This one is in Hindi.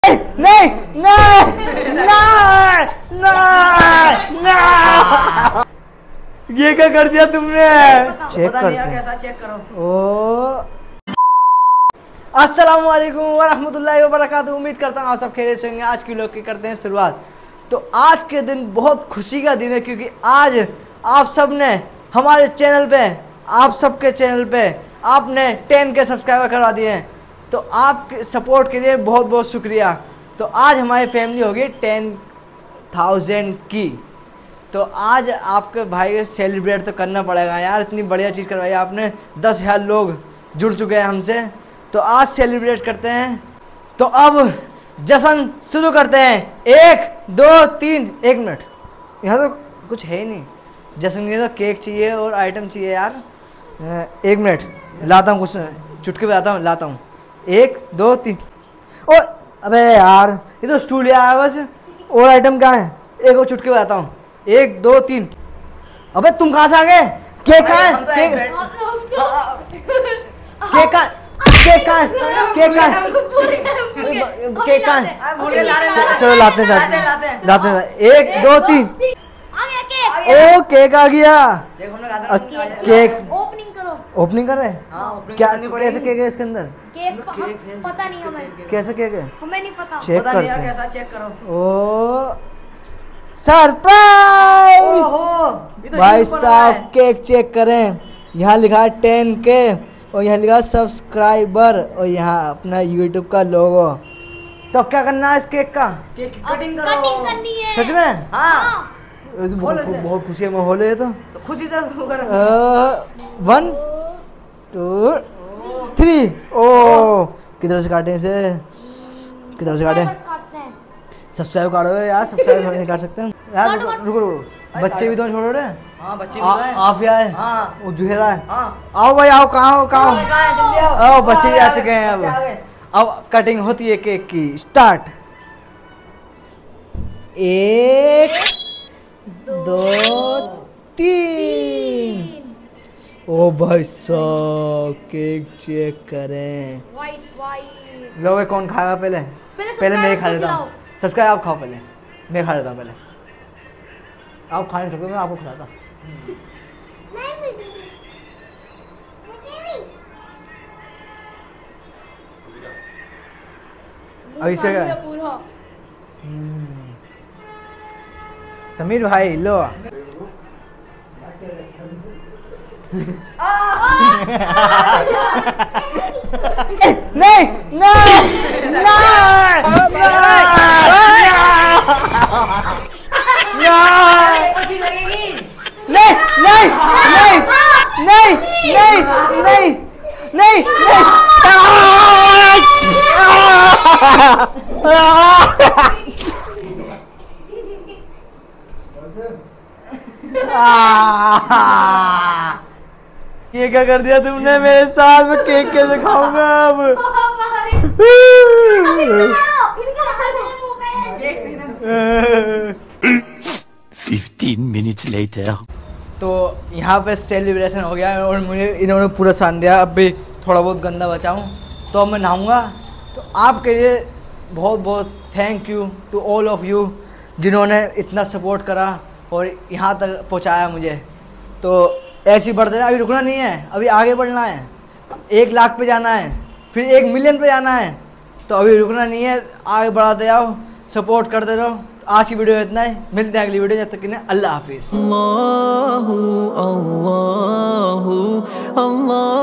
नहीं नहीं नहीं नहीं, ये क्या कर दिया तुमने? चेक करते हैं कैसा, चेक करो। ओ अस्सलाम वालेकुम वरहमतुल्लाहि वबरकातुहू। उम्मीद करता हूँ आप सब खैरियत से होंगे। आज की व्लॉग की करते हैं शुरुआत। तो आज के दिन बहुत खुशी का दिन है क्योंकि आज आप सब ने हमारे चैनल पे, आप सबके चैनल पे आपने 10 के सब्सक्राइबर करवा दिए हैं। तो आपके सपोर्ट के लिए बहुत बहुत शुक्रिया। तो आज हमारी फैमिली होगी 10,000 की। तो आज आपके भाई को सेलिब्रेट तो करना पड़ेगा यार, इतनी बढ़िया चीज़ करवाई आपने। 10,000 लोग जुड़ चुके हैं हमसे, तो आज सेलिब्रेट करते हैं। तो अब जश्न शुरू करते हैं। 1 2 3। 1 मिनट, यहाँ तो कुछ है ही नहीं। जश्न के तो केक चाहिए और आइटम चाहिए यार। 1 मिनट लाता हूँ, कुछ चुटकी बताता हूँ, लाता हूँ। 1 2 3। ओ अबे यार, ये तो स्टूल आया है बस। और आइटम क्या है? एक और चुटकी बताता हूँ। 1 2 3। अबे तुम कहाँ से आ गए? केक कहाँ है? केक कहाँ? केक कहाँ? केक कहाँ? केक कहाँ? चलो लाते हैं। 1 2 3। ओ केक आ गया। केक ओपनिंग कर रहे हैं? क्या कैसे केक है इसके अंदर? केक पता नहीं हमें। कैसे केक है? हमें नहीं पता। चेक करते हैं। कैसा चेक करो। Oh surprise! भाई साहब केक चेक करें। यहाँ लिखा है 10 के और यहाँ लिखा है सब्सक्राइबर और यहाँ अपना यूट्यूब का लोगो। तो अब क्या करना है इस केक का? केक कटिंग करनी है। सच में? हाँ। बहुत खुशी है माहौल है। तो खुशी से 1 2 3। ओ किधर से काटें इसे? किधर से काटें? सब्सक्राइब काटो यार, सब्सक्राइब नहीं काट सकते हैं यार। रुको बच्चे भी तो छोड़ रहे हैं। हाँ बच्चे भी हैं। आफिया है। हाँ वो जुहेरा है। हाँ आओ भाई आओ। कहाँ हो? आओ बच्चे भी आ चुके हैं। अब कटिंग होती है केक की। स्टार्ट। 1 2 3। ओ भाई साहब केक चेक करें। वाइट लो कौन खाएगा? पहले मैं खा लेता हूँ। सब्सक्राइब आप खाओ, पहले मैं खा लेता हूँ। पहले आप खा नहीं सकते, मैं आपको खिलाता। अभी से समीर भाई लो। नहीं नहीं ये क्या कर दिया तुमने मेरे साथ? मैं केक कैसे खाऊंगा अब? 15 minutes later. तो यहाँ पे सेलिब्रेशन हो गया और मुझे इन्होंने पूरा सान दिया। अब भी थोड़ा बहुत गंदा बचा हूँ तो अब मैं नहाऊंगा। तो आपके लिए बहुत बहुत thank you to all of you जिन्होंने इतना सपोर्ट करा और यहाँ तक पहुँचाया मुझे। तो ऐसे ही बढ़ते रहे, अभी रुकना नहीं है, अभी आगे बढ़ना है। 1 लाख पे जाना है, फिर 1 मिलियन पे जाना है। तो अभी रुकना नहीं है, आगे बढ़ाते जाओ, सपोर्ट करते रहो। आज की वीडियो में इतना ही, मिलते हैं अगली वीडियो। जब तक के लिए अल्लाह हाफिज़।